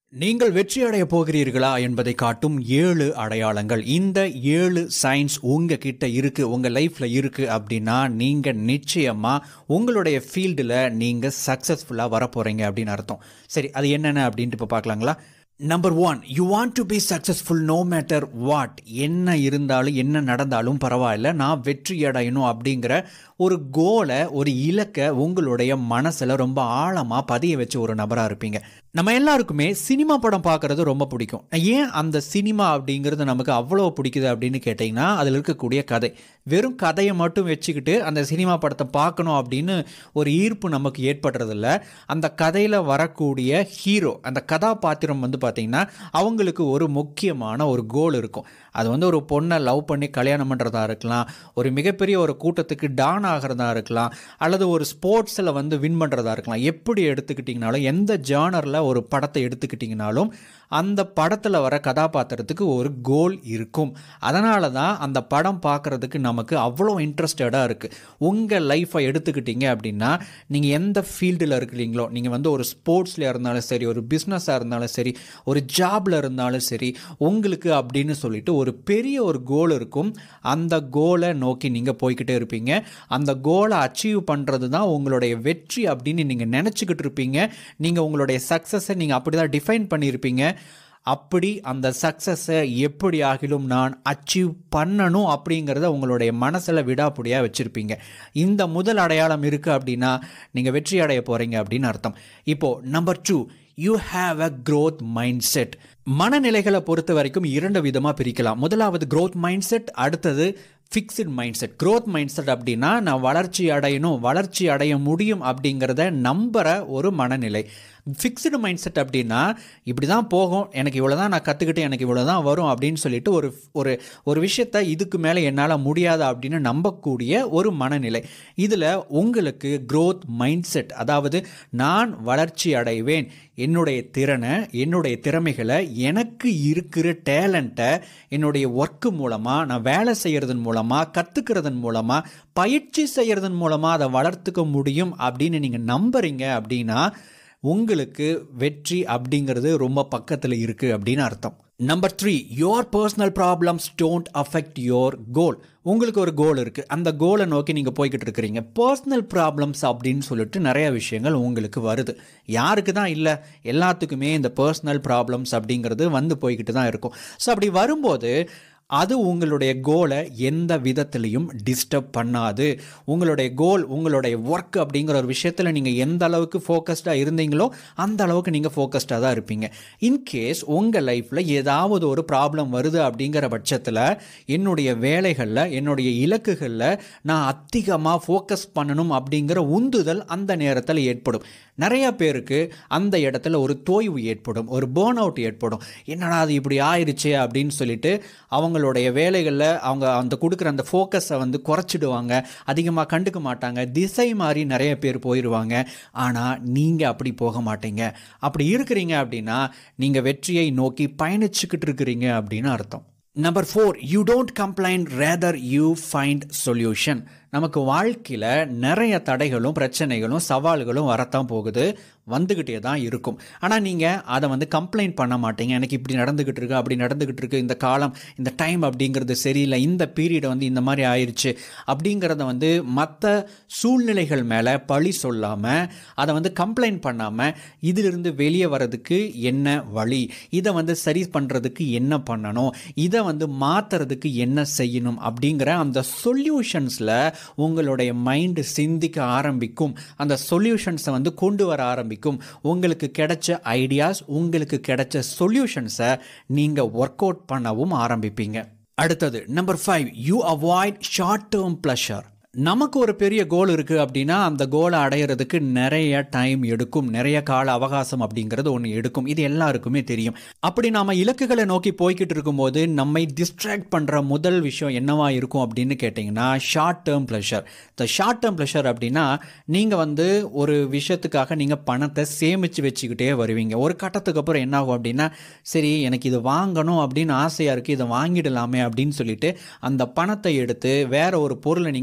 நீங்கள் வெற்றி அடைய போகிறீர்களா என்பதை காட்டும் 7 அடையாளங்கள். இந்த 7 சைன்ஸ் உங்ககிட்ட இருக்கு, உங்க லைஃப்ல இருக்கு அப்படின்னா நீங்க நிச்சயமா உங்களுடைய ஃபீல்டில் நீங்க சக்சஸ்ஃபுல்லா வர போறீங்க அப்படின்னு அர்த்தம். சரி, அது என்னென்ன அப்படின்ட்டு இப்போ பார்க்கலாங்களா? Number 1, you want to be successful no matter what. என்ன இருந்தாலும் என்ன நடந்தாலும் பரவாயில்ல, நான் வெற்றி அடையணும் அப்படிங்கிற ஒரு கோலை, ஒரு இலக்கை உங்களுடைய மனசில் ரொம்ப ஆழமாக பதிய வச்ச ஒரு நபராக இருப்பீங்க. நம்ம எல்லாருக்குமே சினிமா படம் பார்க்குறது ரொம்ப பிடிக்கும். ஏன் அந்த சினிமா அப்படிங்கிறது நமக்கு அவ்வளோ பிடிக்குது அப்படின்னு கேட்டிங்கன்னா, அதில் இருக்கக்கூடிய கதை. வெறும் கதையை மட்டும் வச்சுக்கிட்டு அந்த சினிமா படத்தை பார்க்கணும் அப்படின்னு ஒரு ஈர்ப்பு நமக்கு ஏற்படுறதில்ல. அந்த கதையில் வரக்கூடிய ஹீரோ, அந்த கதாபாத்திரம் பார்த்திங்கன்னா அவங்களுக்கு ஒரு முக்கியமான ஒரு கோல் இருக்கும். அது ஒரு பொண்ணை லவ் பண்ணி கல்யாணம் பண்ணுறதா இருக்கலாம், ஒரு மிகப்பெரிய ஒரு கூட்டத்துக்கு டான் ஆகிறதா இருக்கலாம், அல்லது ஒரு ஸ்போர்ட்ஸில் வின் பண்ணுறதா இருக்கலாம். எப்படி எடுத்துக்கிட்டிங்கனாலும், எந்த ஜானரில் ஒரு படத்தை எடுத்துக்கிட்டிங்கனாலும் அந்த படத்தில் வர கதாபாத்திரத்துக்கு ஒரு கோல் இருக்கும். அதனால தான் அந்த படம் பார்க்குறதுக்கு நமக்கு அவ்வளோ இன்ட்ரெஸ்டடாக இருக்குது. உங்கள் லைஃப்பை எடுத்துக்கிட்டிங்க அப்படின்னா, நீங்கள் எந்த ஃபீல்டில் இருக்கிறீங்களோ, நீங்கள் ஒரு ஸ்போர்ட்ஸில் இருந்தாலும் சரி, ஒரு பிஸ்னஸாக இருந்தாலும் சரி, ஒரு ஜாபில் இருந்தாலும் சரி, உங்களுக்கு அப்படின்னு சொல்லிட்டு ஒரு பெரிய ஒரு கோல் இருக்கும். அந்த கோலை நோக்கி நீங்கள் போய்கிட்டே இருப்பீங்க. அந்த கோலை அச்சீவ் பண்ணுறது தான் உங்களுடைய வெற்றி அப்படின்னு நீங்கள் நினச்சிக்கிட்டு இருப்பீங்க. நீங்கள் உங்களுடைய சக்ஸஸை நீங்கள் அப்படி தான் டிஃபைன் பண்ணியிருப்பீங்க. அப்படி அந்த சக்ஸஸை எப்படி ஆகிலும் நான் அச்சீவ் பண்ணணும் அப்படிங்கிறத உங்களுடைய மனசில் விடாப்புடியாக வச்சுருப்பீங்க. இந்த முதல் அடையாளம் இருக்குது அப்படின்னா நீங்கள் வெற்றி அடைய போகிறீங்க அப்படின்னு அர்த்தம். இப்போது number 2, you have a growth mindset. மனநிலைகளை பொறுத்த வரைக்கும் 2 விதமாக பிரிக்கலாம். முதலாவது growth மைண்ட் செட், அடுத்தது fixed mindset. growth mindset அப்படின்னா நான் வளர்ச்சி அடையணும், வளர்ச்சி அடைய முடியும் அப்படிங்கிறத நம்புகிற ஒரு மனநிலை. ஃபிக்ஸ்டு மைண்ட் செட் அப்படின்னா இப்படி தான் போகும், எனக்கு இவ்வளோ தான் நான் கற்றுக்கிட்டு எனக்கு இவ்வளோ தான் வரும் அப்படின்னு சொல்லிட்டு ஒரு ஒரு விஷயத்தை இதுக்கு மேலே என்னால் முடியாது அப்படின்னு நம்பக்கூடிய ஒரு மனநிலை. இதில் உங்களுக்கு growth மைண்ட் செட், அதாவது நான் வளர்ச்சி அடைவேன், என்னுடைய திறனை, என்னுடைய திறமைகளை, எனக்கு இருக்கிற டேலண்ட்டை என்னுடைய ஒர்க்கு மூலமாக, நான் வேலை செய்கிறதன் மூலமாக, கற்றுக்கிறதன் மூலமாக, பயிற்சி செய்கிறதன் மூலமாக அதை வளர்த்துக்க முடியும் அப்படின்னு நீங்கள் நம்புறீங்க அப்படின்னா உங்களுக்கு வெற்றி அப்படிங்கிறது ரொம்ப பக்கத்தில் இருக்குது அப்படின்னு அர்த்தம். Number 3, your personal problems don't affect your goal. உங்களுக்கு ஒரு கோல் இருக்குது, அந்த கோலை நோக்கி நீங்கள் போய்கிட்டு இருக்கிறீங்க. பர்சனல் ப்ராப்ளம்ஸ் அப்படின்னு சொல்லிட்டு நிறைய விஷயங்கள் உங்களுக்கு வருது. யாருக்கு தான் இல்லை, எல்லாத்துக்குமே இந்த பர்சனல் ப்ராப்ளம்ஸ் அப்படிங்கிறது போய்கிட்டு தான் இருக்கும். ஸோ அப்படி வரும்போது அது உங்களுடைய கோலை எந்த விதத்துலையும் டிஸ்டர்ப் பண்ணாது. உங்களுடைய கோல், உங்களுடைய ஒர்க் அப்படிங்கிற ஒரு விஷயத்தில் நீங்கள் எந்த அளவுக்கு ஃபோக்கஸ்டாக இருந்தீங்களோ அந்த அளவுக்கு நீங்கள் ஃபோக்கஸ்டாக தான் இருப்பீங்க. இன்கேஸ் உங்கள் லைஃப்பில் ஏதாவது ஒரு ப்ராப்ளம் வருது அப்படிங்கிற பட்சத்தில் என்னுடைய வேலைகளில், என்னுடைய இலக்குகளில் நான் அதிகமாக ஃபோக்கஸ் பண்ணணும் அப்படிங்கிற உந்துதல் அந்த நேரத்தில் ஏற்படும். நிறைய பேருக்கு அந்த இடத்துல ஒரு தோய்வு ஏற்படும், ஒரு பேர்ன் அவுட் ஏற்படும். என்னடா அது இப்படி ஆயிடுச்சே அப்படின்னு சொல்லிட்டு அவங்களுடைய வேலைகளில் அவங்க அந்த கொடுக்குற அந்த ஃபோக்கஸை குறைச்சிடுவாங்க, அதிகமாக கண்டுக்க மாட்டாங்க, திசை மாறி நிறைய பேர் போயிடுவாங்க. ஆனால் நீங்கள் அப்படி போக மாட்டீங்க. அப்படி இருக்கிறீங்க அப்படின்னா நீங்கள் வெற்றியை நோக்கி பயணிச்சுக்கிட்டு இருக்கிறீங்க அப்படின்னு அர்த்தம். Number 4, you don't complain rather you find solution. நமக்கு வாழ்க்கையில் நிறைய தடைகளும் பிரச்சனைகளும் சவால்களும் வரத்தான் போகுது, வந்துக்கிட்டே தான் இருக்கும். ஆனால் நீங்கள் அதை கம்ப்ளைண்ட் பண்ண மாட்டீங்க. எனக்கு இப்படி நடந்துக்கிட்டு இருக்கு, அப்படி நடந்துக்கிட்டு இருக்கு, இந்த காலம், இந்த டைம் அப்படிங்கிறது சரியில்லை, இந்த பீரியட் இந்த மாதிரி ஆயிடுச்சு அப்படிங்கிறத மற்ற சூழ்நிலைகள் மேலே பழி சொல்லாமல், அதை கம்ப்ளைண்ட் பண்ணாமல், இதிலிருந்து வெளியே வர்றதுக்கு என்ன வழி, இதை சரி பண்ணுறதுக்கு என்ன பண்ணணும், இதை மாற்றுறதுக்கு என்ன செய்யணும் அப்படிங்கிற அந்த சொல்யூஷன்ஸில் உங்களுடைய மைண்டு சிந்திக்க ஆரம்பிக்கும். அந்த சொல்யூஷன்ஸை கொண்டு வர ஆரம்பிக்கும். உங்களுக்கு கிடைச்ச ஐடியாஸ், உங்களுக்கு கிடைச்ச சொல்யூஷன்ஸை நீங்கள் ஒர்க் அவுட் பண்ணவும் ஆரம்பிப்பீங்க. அடுத்தது number 5, you avoid short term pleasure. நமக்கு ஒரு பெரிய கோல் இருக்குது அப்படின்னா அந்த கோலை அடையிறதுக்கு நிறைய டைம் எடுக்கும், நிறைய கால அவகாசம் அப்படிங்கிறது ஒன்று எடுக்கும். இது எல்லாருக்குமே தெரியும். அப்படி நாம் இலக்குகளை நோக்கி போய்கிட்டு இருக்கும்போது நம்மை டிஸ்ட்ராக்ட் பண்ணுற முதல் விஷயம் என்னவா இருக்கும் அப்படின்னு கேட்டிங்கன்னா ஷார்ட் டேர்ம் ப்ளஷர். இந்த ஷார்ட் டேர்ம் ப்ளஷர் அப்படின்னா நீங்கள் ஒரு விஷயத்துக்காக நீங்கள் பணத்தை சேமித்து வச்சுக்கிட்டே வருவீங்க. ஒரு கட்டத்துக்கு அப்புறம் என்ன ஆகும் அப்படின்னா, சரி எனக்கு இது வாங்கணும் அப்படின்னு ஆசையாக இருக்குது, இதை வாங்கிடலாமே அப்படின்னு சொல்லிட்டு அந்த பணத்தை எடுத்து வேற ஒரு பொருளை நீங்கள் வாங்க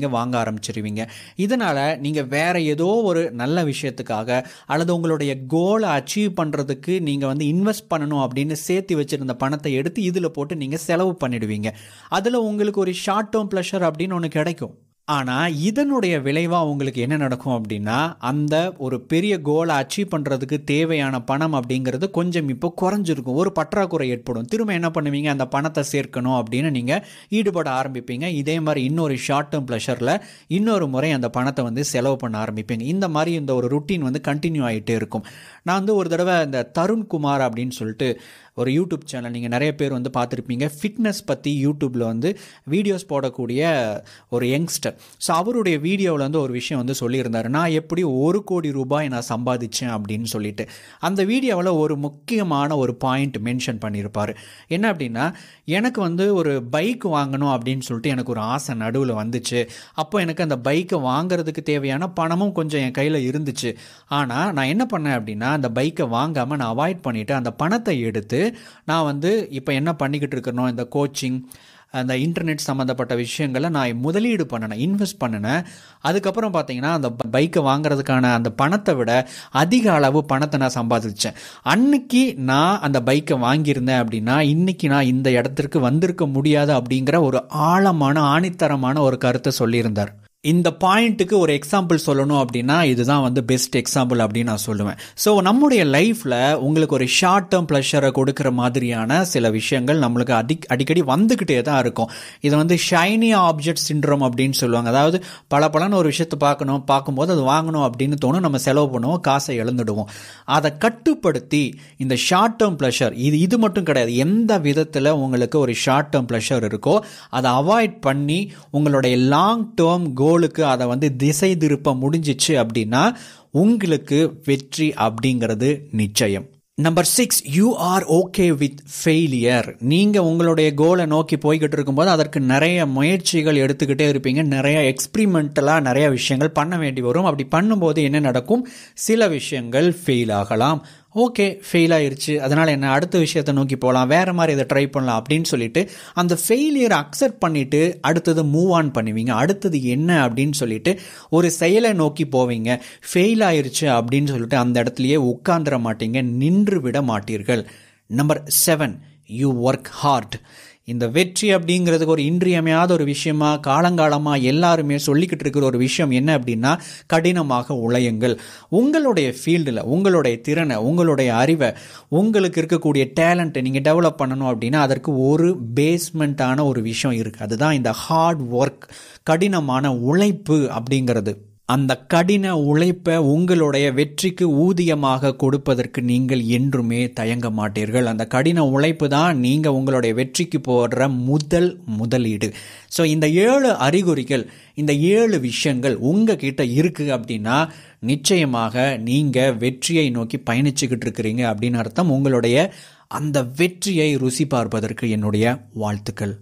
ஆரம்பிச்சிருவீங்க. இதனால் நீங்கள் வேறு ஏதோ ஒரு நல்ல விஷயத்துக்காக அல்லது உங்களுடைய கோலை அச்சீவ் பண்ணுறதுக்கு நீங்கள் வந்து இன்வெஸ்ட் பண்ணணும் அப்படின்னு சேர்த்து வச்சுருந்த பணத்தை எடுத்து இதில் போட்டு நீங்கள் செலவு பண்ணிடுவீங்க. அதில் உங்களுக்கு ஒரு ஷார்ட் டேர்ம் ப்ளஷர் அப்படின்னு ஒன்று கிடைக்கும். ஆனால் இதனுடைய விளைவாக உங்களுக்கு என்ன நடக்கும் அப்படின்னா, அந்த ஒரு பெரிய கோலை அச்சீவ் பண்ணுறதுக்கு தேவையான பணம் அப்படிங்கிறது கொஞ்சம் இப்போ குறைஞ்சிருக்கும். ஒரு பற்றாக்குறை ஏற்படும். திரும்ப என்ன பண்ணுவீங்க, அந்த பணத்தை சேர்க்கணும் அப்படின்னு நீங்கள் ஈடுபட ஆரம்பிப்பீங்க. இதே மாதிரி இன்னொரு ஷார்ட் டேர்ம் ப்ளஷரில் இன்னொரு முறை அந்த பணத்தை வந்து செலவு பண்ண ஆரம்பிப்பீங்க. இந்த மாதிரி இந்த ஒரு ருட்டீன் வந்து கண்டினியூ ஆகிட்டே இருக்கும். நான் வந்து ஒரு தடவை இந்த தருண்குமார் அப்படின்னு சொல்லிட்டு ஒரு யூடியூப் சேனல் நீங்கள் நிறைய பேர் வந்து பார்த்துருப்பீங்க. ஃபிட்னஸ் பற்றி யூடியூப்பில் வந்து வீடியோஸ் போடக்கூடிய ஒரு யங்ஸ்டர். ஸோ அவருடைய வீடியோவில் வந்து ஒரு விஷயம் வந்து சொல்லியிருந்தார். நான் எப்படி 1 கோடி ரூபாய் நான் சம்பாதிச்சேன் அப்படின்னு சொல்லிட்டு. அந்த வீடியோவில் ஒரு முக்கியமான ஒரு பாயிண்ட் மென்ஷன் பண்ணியிருப்பார். என்ன அப்படின்னா, எனக்கு வந்து ஒரு பைக் வாங்கணும் அப்படின்னு சொல்லிட்டு எனக்கு ஒரு ஆசை நடுவில் வந்துச்சு. அப்போ எனக்கு அந்த பைக்கை வாங்குறதுக்கு தேவையான பணமும் கொஞ்சம் என் கையில் இருந்துச்சு. ஆனால் நான் என்ன பண்ணேன் அப்படின்னா, அந்த பைக்கை வாங்காமல் நான் அவாய்ட் பண்ணிவிட்டு அந்த பணத்தை எடுத்து நான் வந்து இப்போ என்ன பண்ணிக்கிட்டு இருக்கணும், இந்த கோச்சிங், அந்த இன்டர்நெட் சம்மந்தப்பட்ட விஷயங்களை நான் முதலீடு பண்ணினேன், இன்வெஸ்ட் பண்ணினேன். அதுக்கப்புறம் பார்த்தீங்கன்னா அந்த பைக்கை வாங்குறதுக்கான அந்த பணத்தை விட அதிக அளவு பணத்தை நான் சம்பாதிச்சேன். அன்னைக்கு நான் அந்த பைக்கை வாங்கியிருந்தேன் அப்படின்னா இன்னைக்கு நான் இந்த இடத்திற்கு வந்திருக்க முடியாது அப்படிங்கிற ஒரு ஆழமான ஆணித்தரமான ஒரு கருத்தை சொல்லியிருந்தார். இந்த பாயிண்ட்டுக்கு ஒரு எக்ஸாம்பிள் சொல்லணும் அப்படின்னா இதுதான் வந்து பெஸ்ட் எக்ஸாம்பிள் அப்படின்னு நான் சொல்லுவேன். ஸோ நம்முடைய லைஃப்பில் உங்களுக்கு ஒரு ஷார்ட் டேர்ம் ப்ளஷரை கொடுக்குற மாதிரியான சில விஷயங்கள் நம்மளுக்கு அடிக்கடி வந்துக்கிட்டே தான் இருக்கும். இதை வந்து ஷைனி ஆப்ஜெக்ட் சிண்ட்ரோம் அப்படின்னு சொல்லுவாங்க. அதாவது பலன்னு ஒரு விஷயத்தை பார்க்கும்போது அது வாங்கணும் அப்படின்னு தோணும், நம்ம செலவு பண்ணுவோம், காசை இழந்துடுவோம். அதை கட்டுப்படுத்தி இந்த ஷார்ட் டேர்ம் ப்ளஷர் இது மட்டும் கிடையாது, எந்த விதத்தில் உங்களுக்கு ஒரு ஷார்ட் டேர்ம் ப்ளஷர் இருக்கோ அதை அவாய்ட் பண்ணி உங்களுடைய லாங் டேர்ம் கோலுக்கு அதை வந்து திசை திருப்ப முடிஞ்சிச்சு அப்படின்னா உங்களுக்கு வெற்றி அப்படிங்கிறது நிச்சயம். Number 6, you are okay with failure. நீங்கள் உங்களுடைய கோலை நோக்கி போய்கிட்டு இருக்கும்போது அதற்கு நிறைய முயற்சிகள் எடுத்துக்கிட்டே இருப்பீங்க. நிறைய எக்ஸ்பிரிமெண்டலாக நிறைய விஷயங்கள் பண்ண வேண்டி வரும். அப்படி பண்ணும்போது என்ன நடக்கும், சில விஷயங்கள் ஃபெயில் ஆகலாம். ஓகே, ஃபெயில் ஆயிடுச்சு, அதனால் என்ன, அடுத்த விஷயத்தை நோக்கி போகலாம், வேறு மாதிரி இதை ட்ரை பண்ணலாம் அப்படின்னு சொல்லிட்டு அந்த ஃபெயிலியரை அக்செப்ட் பண்ணிவிட்டு அடுத்தது மூவ் ஆன் பண்ணுவீங்க. அடுத்தது என்ன அப்படின்னு சொல்லிட்டு ஒரு செயலை நோக்கி போவீங்க. ஃபெயில் ஆயிடுச்சு அப்படின்னு சொல்லிட்டு அந்த இடத்துலையே உட்கார்ந்துட மாட்டீங்க, நின்று விட மாட்டீர்கள். Number 7, you work hard. இந்த வெற்றி அப்படிங்கிறதுக்கு ஒரு இன்றியமையாத ஒரு விஷயமா காலங்காலமாக எல்லாருமே சொல்லிக்கிட்டு இருக்கிற ஒரு விஷயம் என்ன அப்படின்னா, கடினமாக உழையுங்கள். உங்களுடைய ஃபீல்டில் உங்களுடைய திறனை, உங்களுடைய அறிவை, உங்களுக்கு இருக்கக்கூடிய டேலண்ட்டை நீங்கள் டெவலப் பண்ணணும் அப்படின்னா அதற்கு ஒரு பேஸ்மெண்ட்டான ஒரு விஷயம் இருக்குது. அதுதான் இந்த ஹார்ட் ஒர்க், கடினமான உழைப்பு அப்படிங்கிறது. அந்த கடின உழைப்பை உங்களுடைய வெற்றிக்கு ஊதியமாக கொடுப்பதற்கு நீங்கள் என்றுமே தயங்க மாட்டீர்கள். அந்த கடின உழைப்பு தான் நீங்கள் உங்களுடைய வெற்றிக்கு போடுற முதலீடு. ஸோ இந்த 7 அறிகுறிகள், இந்த 7 விஷயங்கள் உங்ககிட்ட இருக்குது அப்படின்னா நிச்சயமாக நீங்கள் வெற்றியை நோக்கி பயணிச்சுக்கிட்டு இருக்கிறீங்க அப்படின்னு அர்த்தம். உங்களுடைய அந்த வெற்றியை ருசி பார்ப்பதற்கு என்னுடைய வாழ்த்துக்கள்.